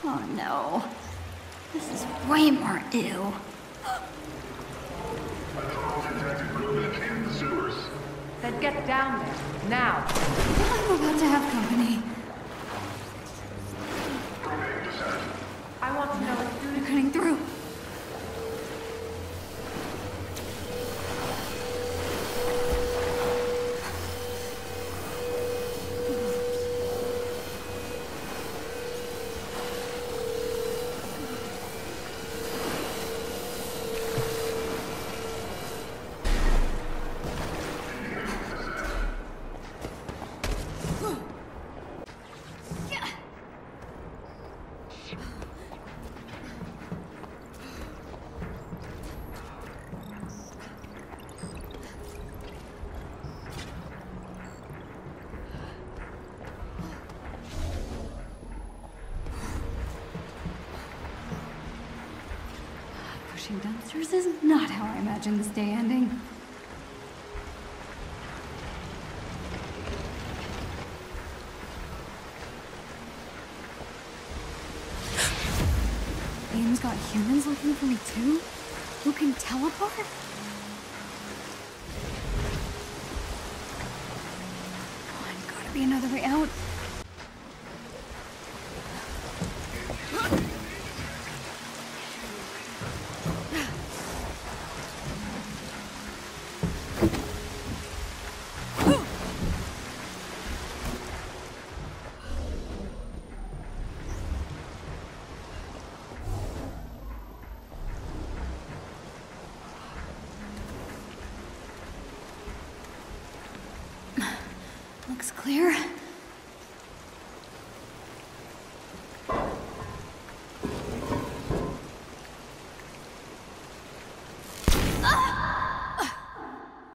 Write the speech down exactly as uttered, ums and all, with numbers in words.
Oh no. This is way more ew. Then get down there, now. I'm about to have company. I want to know if They're cutting through. Pushing dumpsters is not how I imagined this day ending. Aim's got humans looking for me too? Who can teleport? Come on, gotta be another way out. Looks clear.